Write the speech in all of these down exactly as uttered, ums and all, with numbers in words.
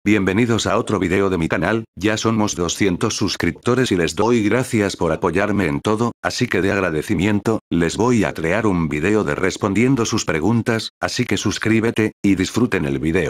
Bienvenidos a otro video de mi canal, ya somos doscientos suscriptores y les doy gracias por apoyarme en todo, así que de agradecimiento, les voy a crear un video de respondiendo sus preguntas, así que suscríbete, y disfruten el video.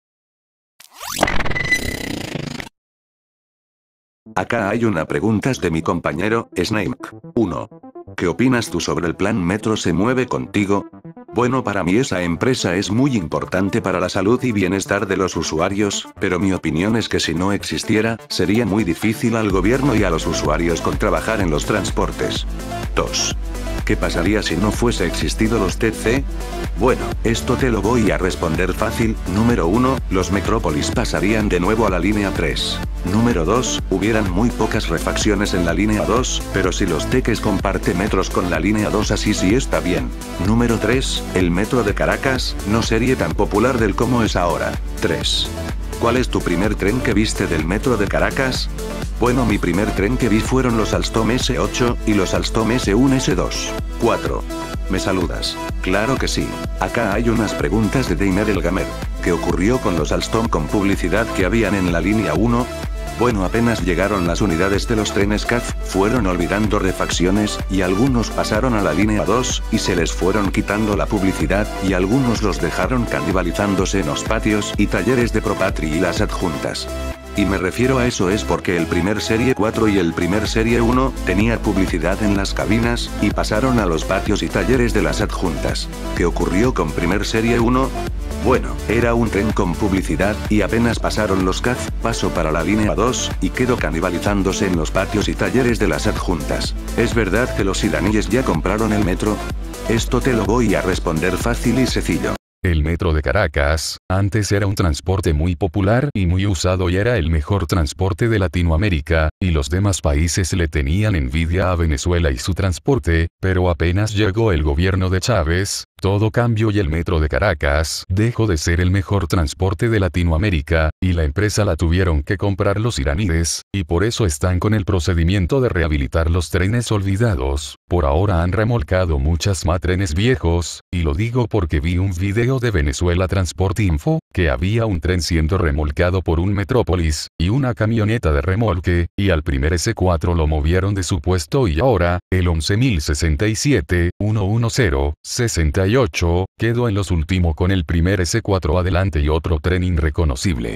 Acá hay una pregunta de mi compañero, Snake. uno. ¿Qué opinas tú sobre el plan Metro se mueve contigo? Bueno, para mí esa empresa es muy importante para la salud y bienestar de los usuarios, pero mi opinión es que si no existiera, sería muy difícil al gobierno y a los usuarios con trabajar en los transportes. dos. ¿Qué pasaría si no fuese existido los T C? Bueno, esto te lo voy a responder fácil. Número uno, los Metrópolis pasarían de nuevo a la línea tres. Número dos, hubieran muy pocas refacciones en la línea dos, pero si los Teques comparte metros con la línea dos así sí está bien. Número tres, el metro de Caracas, no sería tan popular del como es ahora. tres. ¿Cuál es tu primer tren que viste del metro de Caracas? Bueno, mi primer tren que vi fueron los Alstom ese ocho, y los Alstom ese uno ese dos. cuatro. ¿Me saludas? Claro que sí. Acá hay unas preguntas de Deiner el Gamer. ¿Qué ocurrió con los Alstom con publicidad que habían en la línea uno? Bueno, apenas llegaron las unidades de los trenes C A F, fueron olvidando refacciones, y algunos pasaron a la línea dos, y se les fueron quitando la publicidad, y algunos los dejaron canibalizándose en los patios y talleres de Propatri y las adjuntas. Y me refiero a eso es porque el primer Serie cuatro y el primer Serie uno, tenía publicidad en las cabinas, y pasaron a los patios y talleres de las adjuntas. ¿Qué ocurrió con primer Serie uno? Bueno, era un tren con publicidad, y apenas pasaron los C A F, pasó para la línea dos, y quedó canibalizándose en los patios y talleres de las adjuntas. ¿Es verdad que los iraníes ya compraron el metro? Esto te lo voy a responder fácil y sencillo. El metro de Caracas, antes era un transporte muy popular y muy usado y era el mejor transporte de Latinoamérica, y los demás países le tenían envidia a Venezuela y su transporte, pero apenas llegó el gobierno de Chávez, todo cambió y el metro de Caracas dejó de ser el mejor transporte de Latinoamérica, y la empresa la tuvieron que comprar los iraníes, y por eso están con el procedimiento de rehabilitar los trenes olvidados. Por ahora han remolcado muchas más trenes viejos, y lo digo porque vi un video de Venezuela Transport Info, que había un tren siendo remolcado por un Metrópolis, y una camioneta de remolque, y al primer ese cuatro lo movieron de su puesto y ahora, el once mil sesenta y siete, ciento diez, sesenta y ocho, quedó en los últimos con el primer ese cuatro adelante y otro tren irreconocible.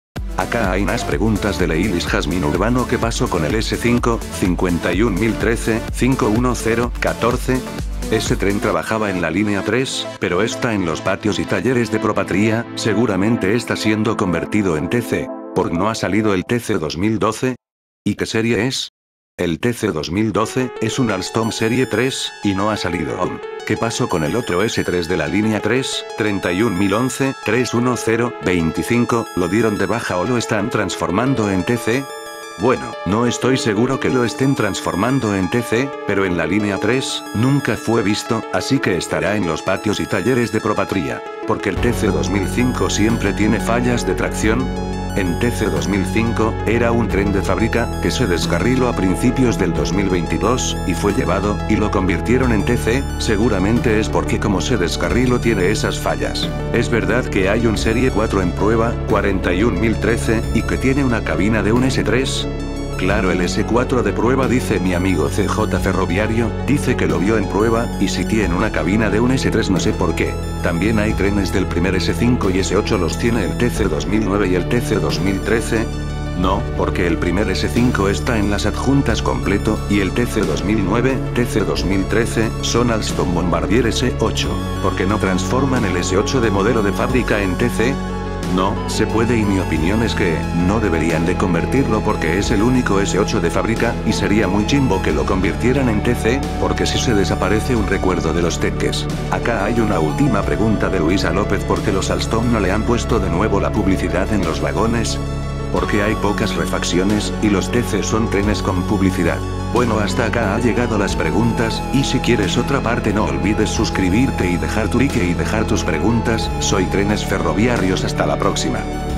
Acá hay unas preguntas de Leilis Jasmine Urbano. ¿Qué pasó con el ese cinco, cincuenta y un mil trece, cincuenta mil catorce? Ese tren trabajaba en la línea tres, pero está en los patios y talleres de Propatria, seguramente está siendo convertido en T C. ¿Por qué no ha salido el T C dos mil doce? ¿Y qué serie es? El T C dos mil doce, es un Alstom serie tres, y no ha salido aún. ¿Qué pasó con el otro ese tres de la línea tres, treinta y un mil once, trescientos diez, veinticinco, lo dieron de baja o lo están transformando en T C? Bueno, no estoy seguro que lo estén transformando en T C, pero en la línea tres, nunca fue visto, así que estará en los patios y talleres de Propatria. Porque el T C dos mil cinco siempre tiene fallas de tracción. En T C dos mil cinco, era un tren de fábrica, que se descarriló a principios del dos mil veintidós, y fue llevado, y lo convirtieron en T C, seguramente es porque como se descarriló tiene esas fallas. Es verdad que hay un Serie cuatro en prueba, cuarenta y un mil trece, y que tiene una cabina de un ese tres. Claro, el ese cuatro de prueba, dice mi amigo C J Ferroviario, dice que lo vio en prueba, y si tiene una cabina de un ese tres no sé por qué. También hay trenes del primer ese cinco y ese ocho los tiene el T C dos mil nueve y el T C dos mil trece. No, porque el primer ese cinco está en las adjuntas completo, y el T C dos mil nueve, T C dos mil trece, son Alstom Bombardier ese ocho. ¿Por qué no transforman el ese ocho de modelo de fábrica en T C? No, se puede y mi opinión es que, no deberían de convertirlo porque es el único ese ocho de fábrica, y sería muy chimbo que lo convirtieran en T C, porque si se desaparece un recuerdo de los teques. Acá hay una última pregunta de Luisa López. ¿Por qué los Alstom no le han puesto de nuevo la publicidad en los vagones? Porque hay pocas refacciones, y los T C son trenes con publicidad. Bueno, hasta acá ha llegado las preguntas, y si quieres otra parte no olvides suscribirte y dejar tu like y dejar tus preguntas. Soy Trenes Ferroviarios, hasta la próxima.